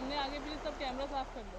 सामने आगे पीछे सब कैमरा साफ कर लो।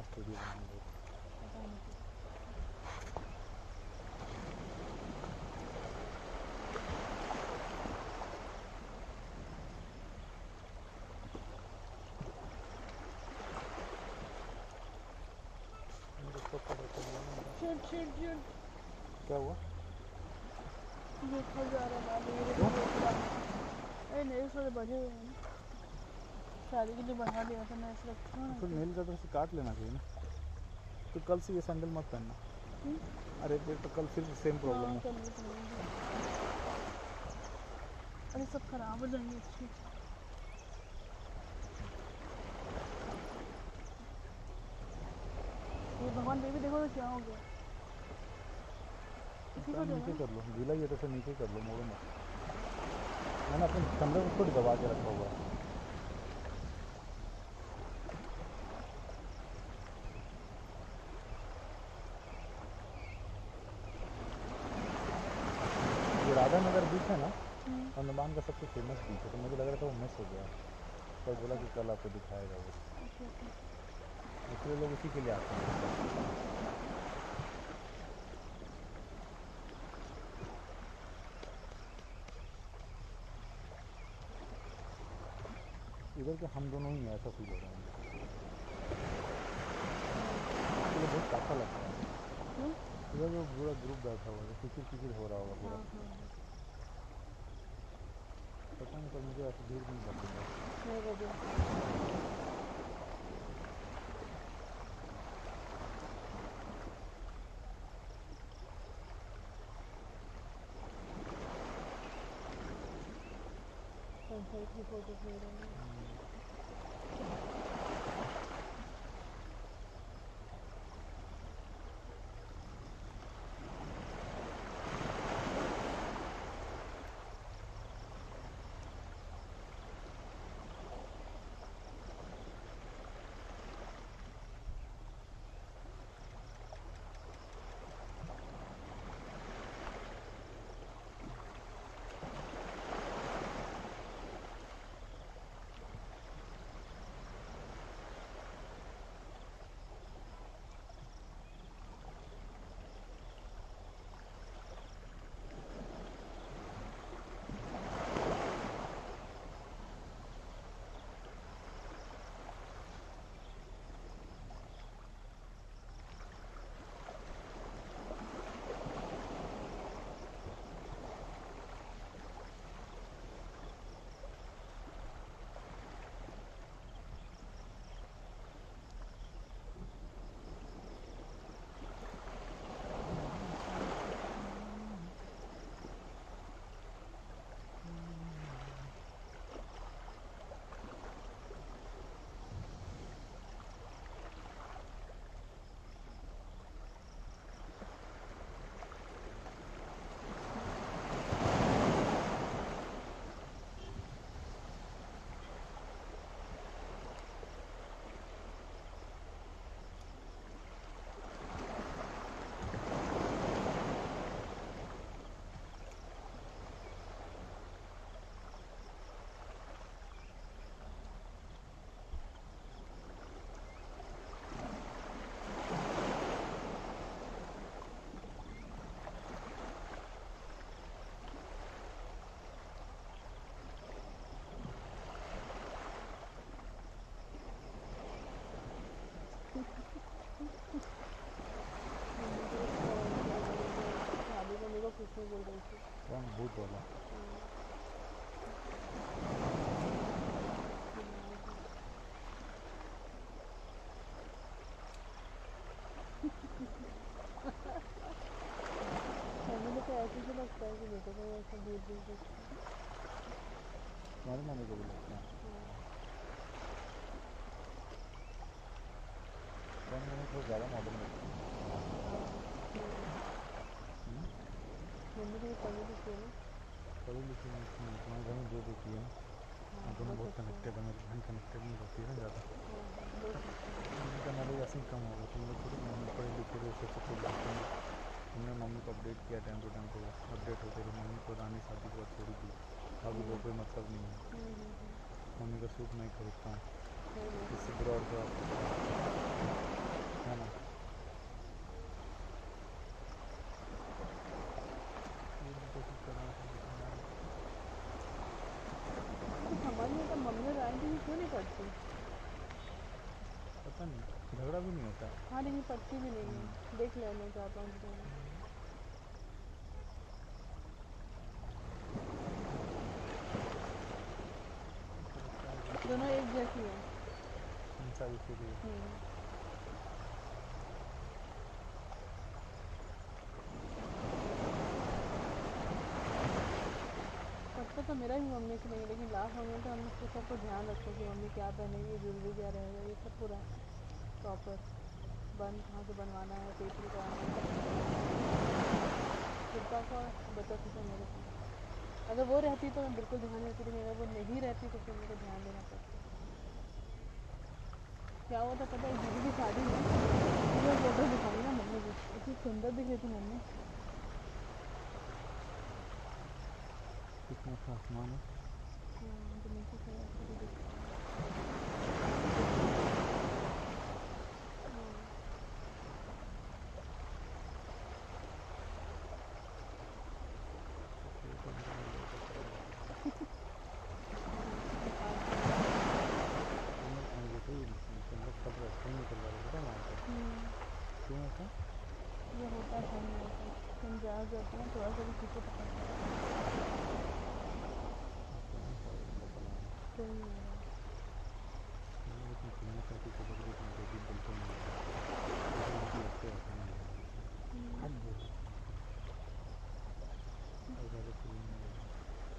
लास्ट वीडियो बनाऊंगा। पता नहीं क्यों। चिड़ चिड़ चिड़ क्या हुआ? ये खा जा रहा है मेरे क्यों? अरे नहीं थोड़े बढ़े हुए हैं ना, शादी के लिए बढ़ा दिया था मैं, ऐसे रखती हूँ फिर ना। नेल कटर से काट लेना चाहिए ना। तो कल से ये सैंडल मत पहनना। अरे फिर तो कल फिर सेम प्रॉब्लम हाँ है। कल भी पहनूंगी। अरे सब खराब हो जाएंगे अच्छे। ये भगवान बेबी देखो तो क्या हो गया, ठीक हो नीचे जाएगा। कर लो, गीला ही है तो फिर नीचे कर लो, मोड़ो मत। मैंने अपने कमरे में थोड़ी दबा के रखा हुआ है। ये राधा नगर बीच है ना, अंडमान का सबसे फेमस बीच है, तो मुझे लग रहा था वो मिस हो गया, पर बोला कि कल आपको दिखाएगा वो। Okay okay. इसलिए लोग इसी के लिए आते हैं। इधर के हम दोनों ही हैं, ऐसा फील हो रहा है मुझे। मुझे बहुत काफा लगता है। क्यों? इधर जो पूरा ग्रुप बैठा हुआ है, किचिर किचिर हो रहा होगा पूरा। हाँ हाँ हाँ। पता नहीं, पर मुझे ऐसी भीड़ नहीं पसंद है। मेरे को भी। सनसेट की फोटोज ले रहे हैं। शादी को मेरे को कुछ नहीं बोल रही थी। कौन भूत वाला? मम्मी को ऐसे ही लगता है कि बेटे को ऐसा भूत भूत देखता है। तुम्हारी मम्मी को भी लगता है? तुम्हारी मम्मी थोड़ा ज़्यादा मॉडर्न लगती है। मम्मी भी पढ़ी लिखी है ना। पढ़ी लिखी नहीं थी, तुम्हारे घर में दो बेटी है ना, दोनों बहुत कनेक्टेड है। मेरी बहन कनेक्टेड नहीं रहती है ना ज़्यादा। उनका नॉलेज कम होगा, तुम लोग थोड़ी मम्मी पढ़े लिखे थे, उससे सब कुछ जानते हैं। तुमने मम्मी को अपडेट किया टाइम टू टाइम, तो अपडेट होते रहे। मम्मी पुरानी शादी के बाद छोड़ी थी, भाभी को कोई मतलब नहीं है। मम्मी का सूट मैं ही खरीदता हूँ, इससे बुरा और क्या है ना। ये मैं कोशिश कर रहा था लेकिन यार हमारी तो मम्मी और आएंगे क्यों नहीं पड़ती। पता नहीं झगड़ा भी नहीं होता है। हाँ लेकिन पड़ती भी नहीं है, देख लेना 4-5 दिन में। दोनों एक जैसी है। शादी शुरू है। पता तो मेरा भी मम्मी से नहीं, लेकिन लास्ट मोमेंट हमने तो सबको ध्यान रखा कि मम्मी क्या पहनेगी, ज्वेलरी क्या रहेगा, ये सब पूरा प्रॉपर बन कहाँ से बनवाना है, फेशियल कराना है। कृपा को बचा खुचा मेरे को। अगर वो रहती तो मैं बिल्कुल ध्यान देती, लेकिन अगर वो नहीं रहती तो फिर मेरे को ध्यान देना पड़ता। क्या हुआ था पता है, दीदी की शादी में वो फोटो दिखाई ना मम्मी की, इतनी सुंदर दिख रही थी मम्मी। कितना अच्छा आसमान है। तो नीचे से ऐसे भी दिख क्यों ऐसा ये होता है नहीं होता, तुम जहाँ जाते हैं थोड़ा सा भी पीछे पकड़ते हैं। कोई नहीं आ रहा। लेकिन चिड़िया टापू को लग रही है अजीब बिल्कुल नहीं है, लेकिन उनको लगते हैं ऐसा नहीं है हद बोलो और ज़्यादा फील नहीं हो रहा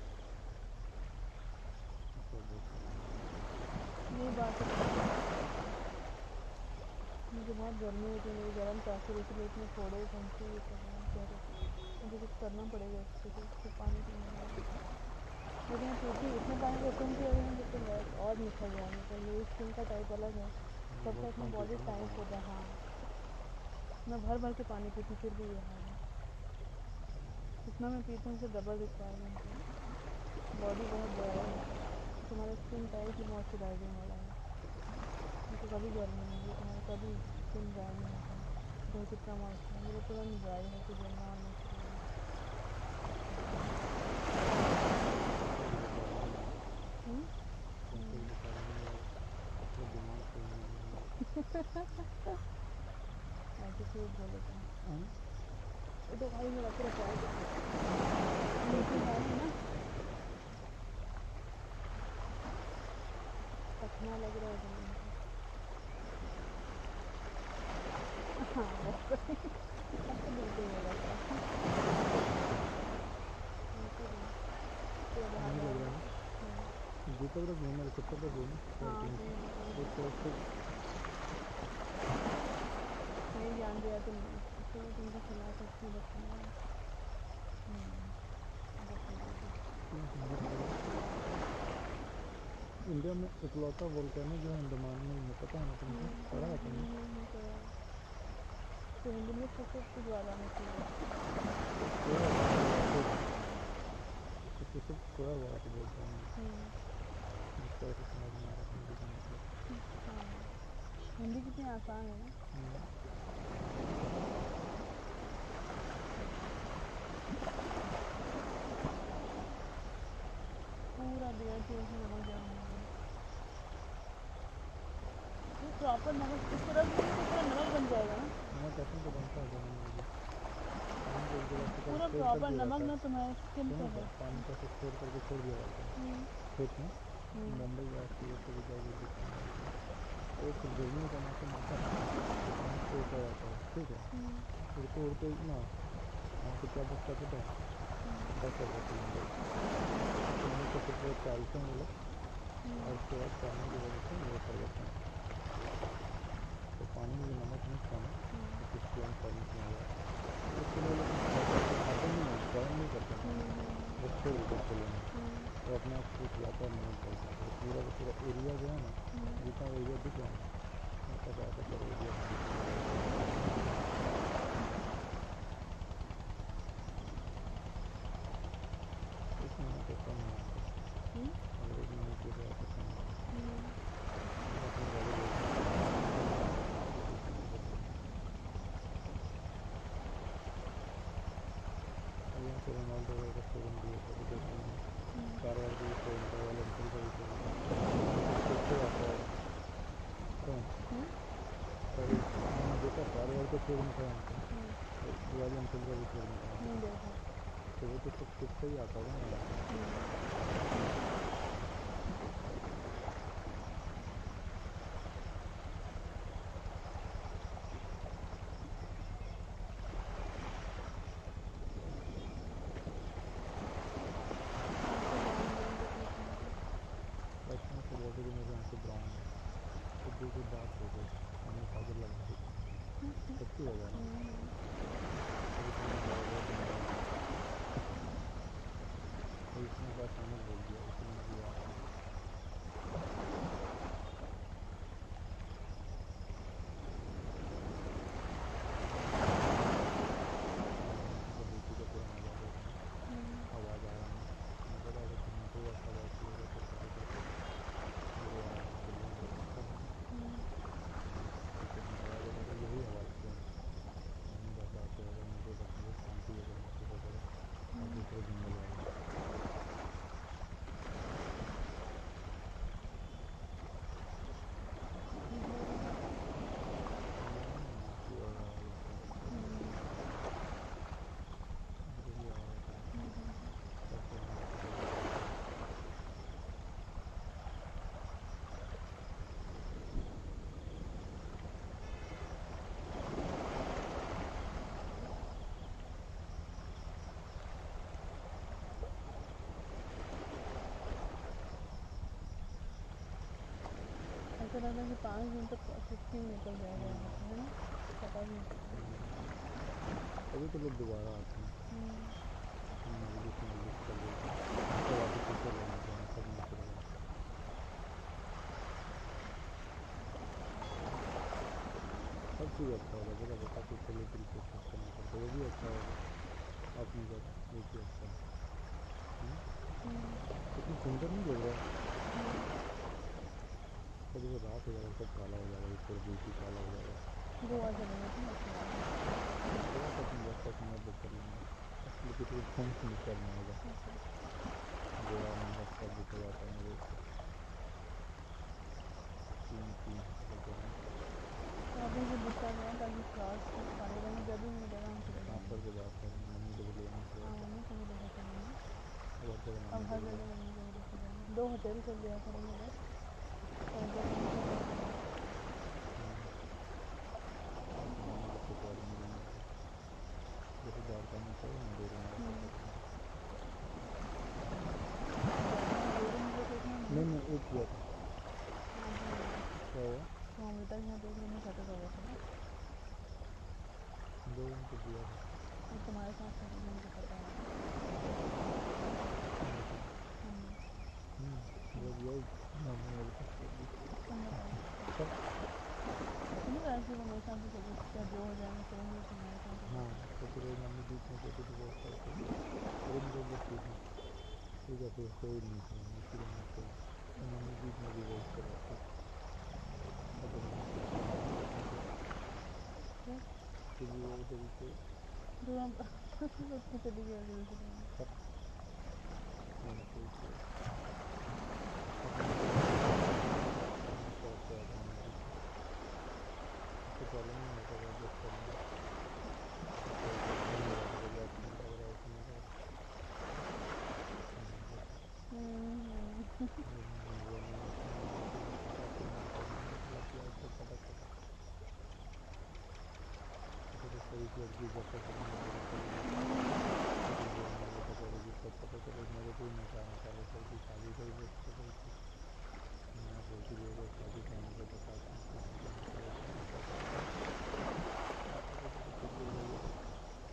ये बात है, मुझे बहुत गर्मी होती है, मेरी गर्म चाकू इसलिए इतने फोड़े खांसी ये सब कह रहे थे। मुझे कुछ करना पड़ेगा इसके लिए, फिर पानी पीना पड़ेगा। लेकिन मैं पूछी इतने पानी को तुम पी रही हो तो और निखर जाएंगे, पर मेरी स्किन का टाइप अलग है, सबका अपना बॉडी टाइप होता है। हाँ मैं भर भर के पानी पीती फिर भी ये हाल है, जितना मैं पीती हूँ उससे डबल रिक्वायरमेंट है। बॉडी बहुत ड्राई है, तुम्हारा स्किन टाइप ही मॉइस्चराइजिंग वाला है, मुझे कभी गर्मी नहीं है, तुम्हारा कभी स्किन ड्राई नहीं होता है, चाहे कितना मॉइस्चर है, मेरा तुरंत ड्राई होकर गिरना और मॉइस्चराइजिंग। ऐसे बोले तुम ये तो भाई मेरा पूरा पैर नीचे है ना, पखना लग रहा है जमीन पे। हाँ अब तो बिल्कुल नहीं लगता। दीपक रख घूमना कुत्ता पर घूमना नहीं जान दिया तुमको खिला सकती बच्चों। इंडिया में इकलौता वोल्केनो जो है अंडमान में ही है, पता है ना तुमको, पढ़ा है तुमने? तो हिंदी में सुसुप्त ज्वालामुखी है। सुसुप्त खोया हुआ तो बोलते हैं, इसका ऐसे समझ में आ रहा था हिंदी का मतलब। हिंदी कितनी आसान है ना। पूरा बियर से उसमें नमक जाम हो गया, ये प्रॉपर नमक इस तरफ से तो पूरा नमक बन जाएगा ना। नमक ऐसे तो बनता है जमीन में भी, पूरा प्रॉपर नमक ना तुम्हारे स्किन पे है। पानी का स्टोर करके छोड़ दिया जाता है खेत में, मुंबई या सूरत से भी जाओगे देखना, तो फिर गर्मियों का मौसम आता है तो पानी छोड़ता जाता है, ठीक है, उड़ते उड़ते ना वहाँ पे क्या बचता पता है, बस जाता है मुंबई तो फिर पूरा कैल्शियम मिला और उसके बाद पानी की वजह से वो कर जाता है, तो पानी में जो नमक मिक्स है ना तो स्टोन फॉर्मेशन हो जाता है, उसके लिए लेकिन खाते नहीं है, गर्म नहीं करते हैं, बस छोड़ देते हैं खुले में, तो अपने आप सूख जाता है, नमक बढ़ जाता है, पूरा का पूरा एरिया जो है ना, जितना एरिया दिख रहा है ना उसका ज़्यादातर एरिया एक महीने तो कम है यहाँ पे, अगर एक महीने के लिए तो कम है। शेर मिठाई आता है, दिवाली अंकल का भी शेर मिठाई आता है, देखा। तो वो तो सब खुद से ही आता होगा ना यहाँ से। बचपन से जैसे कि मेरी आंखें ब्राउन है, सिद्धू की डार्क हो गई, मैंने काजल लगा दी, सच्ची बता रहा हूँ। अभी तो मैं बहुत दिन बाद बीच में तो अचानक बोल दिया, इसलिए मुझे याद नहीं। तो ड्यूटी का पूरा मजा ले रहा हूँ, आवाज़ आ रहा है, मैं बोला अगर कहीं कोई ऐसा वॉइस लेगा तो कह देगा मुझे आ रहा है, बढ़िया लग रहा है, तो फिर मैं जवाब देगा तो यही आवाज़ क्यों है, मैंने कहा बात है अगर मुझे बस मुझे शांति अगर महसूस हो जाए आप दूसरे जंगल वाले हैं। की और आवाज़ आती है, यही आवाज़ आती है, कैसे हम लोग को ऐसा लग रहा है कि 5 दिन तक छुट्टी निकल जाएगा यहाँ से, है ना, पता भी नहीं चलता। तभी तो लोग दोबारा आते हैं, मालदीव चल रही है, सब आर्टिफिशियल होने लगे हैं, सब नेचुरल है, सब चीज़ अच्छा होगा, जगह बता कोई सेलिब्रिटी को खर्च करना पड़ता वो भी अच्छा होगा, अपनी जगह वो भी अच्छा है, कितनी सुंदर नहीं लग रहा है, कभी वो रात हो जाएगा सब काला हो जाएगा, ऊपर बीच ही काला हो जाएगा, गोवा चलेंगे तो गोवा तो अपनी रास्ता समय बुक कर लेंगे, एक्चुअली किसी को फ़ोन नहीं करना होगा, गोवा महाराष्ट्र बुक हो जाता है मेरे से 3 हफ्ते पहले, अभी से बुक कर रहे हैं ताकि क्लास खाली रहेंगे, जब भी मिलेगा हम चले ट्रांसफ़र जाएंगे। की बात कर रहे हैं, मम्मी को भी लेना हाँ पड़ेगा, मम्मी को भी लेकर चलेंगे, अब हर जगह अब मम्मी को हर भी जगह लेना, मम्मी को भी लेकर जाएंगे, 2 होटल कर लिया करेंगे बस, और जब हम मम्मी को खुद वाले में लेना होगा, जैसे द्वारका में थे ना 2 रूम वैसे कर लेंगे, नहीं नहीं एक किया था, क्या हुआ, तो अमृता के साथ 1 रूम में सेटल हो गए थे ना, 2 रूम तो दिया था, और तुम्हारे साथ सेटल होने को पता है, मतलब यही मम्मी मेरे साथ होगी, तुम ऐसे वो मेरे साथ भी चली, क्या जो हो जाएगा करेंगे तुम्हारे साथ ही हाँ, चलेंगे। तो फिर वही मम्मी बीच में कहती डिवोर्स करके, लेकिन वो लोग ठीक है, ठीक है फिर हो ही नहीं पाया, इसीलिए मैं छोड़, तो मम्मी बीच में डिवोर्स करवाती, अब जब मम्मी खुद करना नहीं करना फिर भी वो उधर ही से जो हम उठ के चली गई होगी दूसरे में। सब यहीं से ही किया, शौक से आ जाऊँगी पीछे, कोई प्रॉब्लम नहीं होता है, एडजस्ट कर लेंगे, कोई अच्छा नहीं लगा तो बोले अच्छा नहीं लग रहा है इसमें क्या, नहीं जैसे नहीं वो नहीं अच्छा नहीं लगा तो मैं कुछ आपको मना कर दूँगा, गलत किया तो फटा फटा, तो फिर शरीफ लड़की जब तक पता नहीं लगेगा चली गई, लेकिन वो नहीं वो तो करेगी तब पता चले मेरे को ही नशा सारे लड़की शादी का ही वेट कर रही थी, मैं बोलती भी अगर शादी का होने को बताती हूँ तो मैं कहना चलो फिर नशा कर लेंगे, पता चले तो खुद गई होगी तो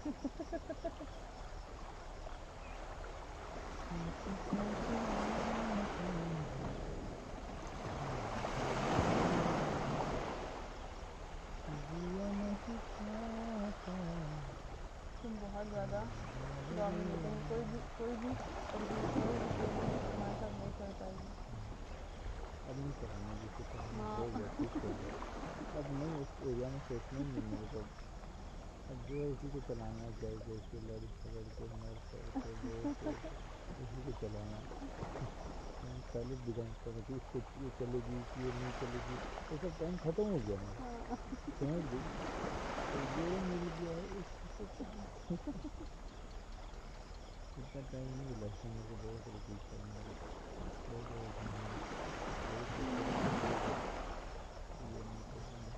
तुम बहुत ज़्यादा डोमिनेटिंग, कोई भी तुम्हारे साथ नहीं कर पाएगी। अब नहीं चलाना जिसे चलाना हाँ हो गया, ठीक हो गया, अब नहीं उस एरिया में सोचना ही नहीं है मेरे को, अब जो है उसी को चलाना है, जय जय के लड़ झगड़ के मर सड़ के बोल तोड़ के उसी को चलाना है मैंने पहले डिज़ाइन करा कि इसको ये चलेगी कि ये नहीं चलेगी, वो सब टाइम ख़त्म हो गया मेरा, समझ गई, ये मिल गया है इससे इतना टाइम नहीं मिला इसमें मेरे को बहुत सारी चीज़ करने का बहुत सारे घूमने बहुत सोचा ये नहीं करूँगा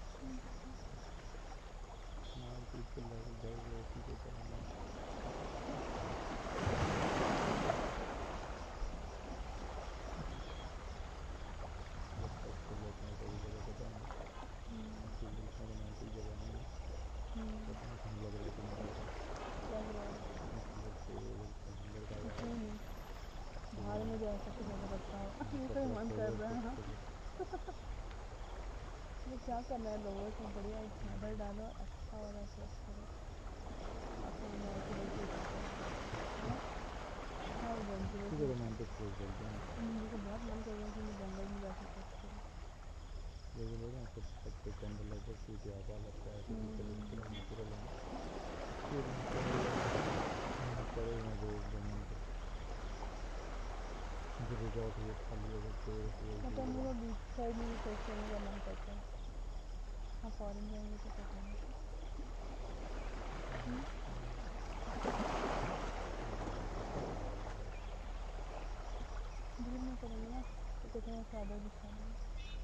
मार पीट के घर उसी को चलाना जब तक तो लोगों को भी जगह पता नहीं इतने रोमांटिक जगह नहीं है पता नहीं कहीं लग रहा है कि नहीं लग रहा इतने कलर से समंदर का आवाज़ बाहर में जा सकते जगह अच्छा हो ये तो कपड़ा मन खोलो कर रहा है तो ये क्या करना है लोगों से बढ़िया चादर डालो अच्छा वाला सेट करो अपने नेचुरल चीज़ क्या एडवेंचरस ठीक है रोमांटिक प्लेस बोलते हैं मुझे बहुत मन कर रहा है कि मैं जंगल में जाके सेट करूँ जैसे बोल रहे हैं छत पे कैंडल लाइट रखी थी हवा लगता है आर्टिफिशियल पूरा नेचुरल है ना फिर पड़े हुए रोड ज़मीन पे जो रिजॉर्ट हुए खाली अगर पेड़ मतलब मेरा बीच साइड में भी सेट करने का मन करता है हाँ फॉरेन जाएंगे तो पता नहीं दूर में करेंगे ना तो कहते हैं चादर बिछा देंगे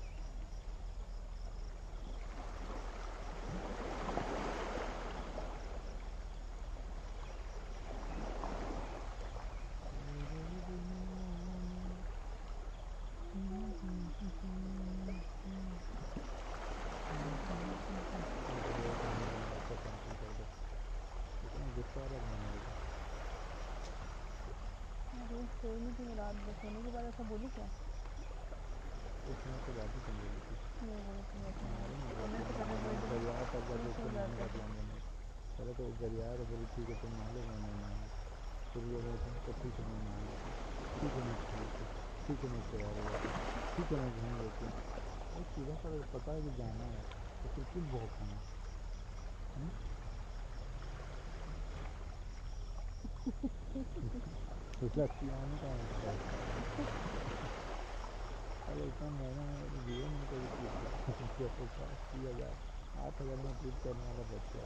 गुस्सा आ रहा था मेरे को रोज सोई नहीं थी मैं रात में सोने के बाद ऐसा बोली क्या उसने तो बात ही कम बोली थी नहीं बोली थी मालूम है सोने से पहले बोल दी गरियाया तब जाके सो उसको नहाने जाते का प्लान बना पहले तो गरियाया तो बोली ठीक है तुम नहा लो मैं नहीं नहाऊंगी फिर ये बोले तो ठीक है मैं नहा लेती ठीक है मैं खा लेती ठीक है मैं तैयार हो जाती ठीक है मैं घूम लेती अरे सीधा सा पता है कि जाना है तो फिर क्यों भौंकना लस्सी आने का मतलब अरे इतना महंगा मैंने तो जीवन में कभी ट्रिप किया 50-30 हज़ार 8 हज़ार में ट्रिप करने वाला बच्चा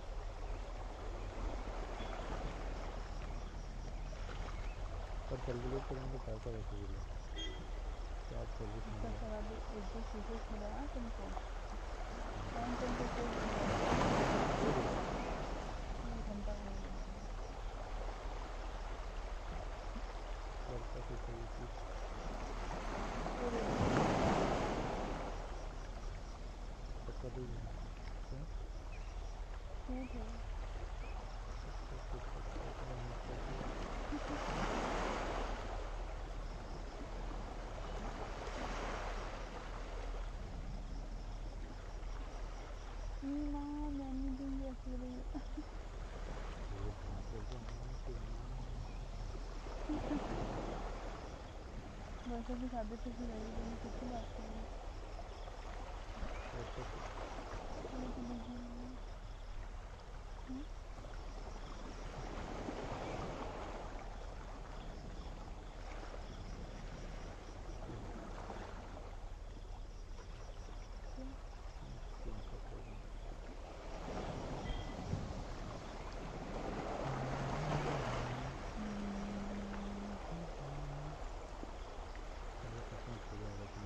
पर कैलकुलेट करेंगे तो पैसा वैसे भी लो कैब सर्विस मिल इसका जाए सवाल एक दो चीज़ें मिला तुमको टाइम तुमको कोई घंटा हो लड़का से चाहिए थी पक्का देगी क्या ठीक है कुछ पक्का इतना मत करिए माँ मैं नहीं दूँगी अकेले ये बात बोलते माँ की माँ वर्षा की शादी पे फिर रहेगी तो मैं किससे बात करूँगी वर्षा से मैं तो बिजी हूँ स्क्रीनशॉट ले रहा हूँ ये कितना हो जाएगा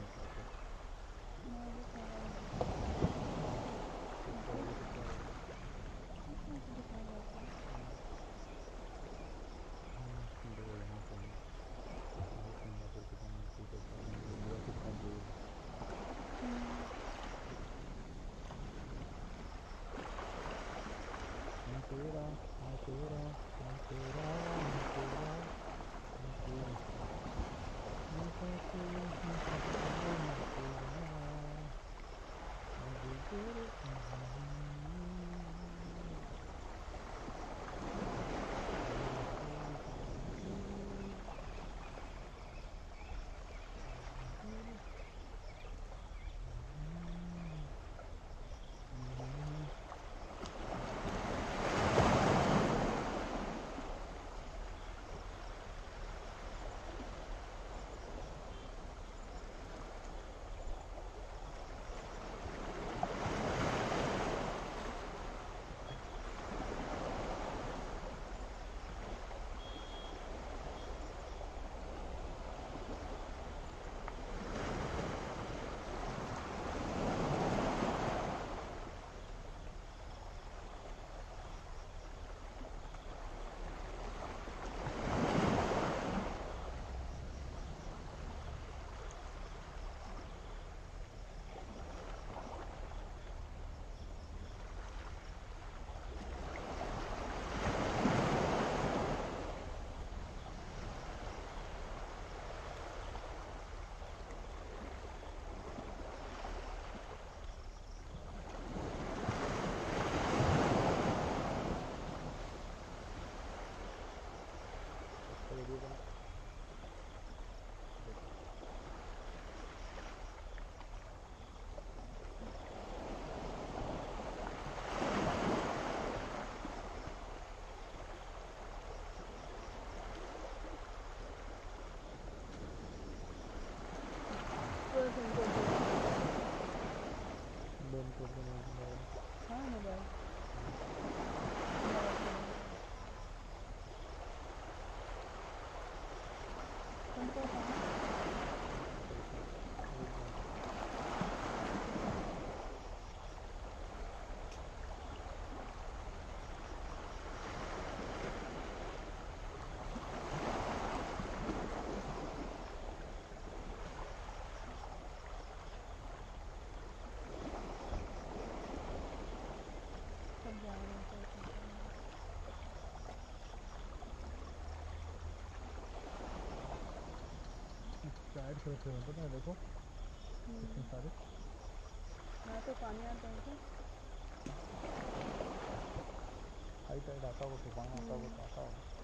छोड़ दो मोबाइल। हाँ मोबाइल तुमको कहाँ सब जा रहे हैं तो टायर से रखे हुए पता है, देखो कितने सारे। हाँ तो पानी आता है क्या? हाई टाइड आता होगा, तूफान आता होगा तो आता होगा।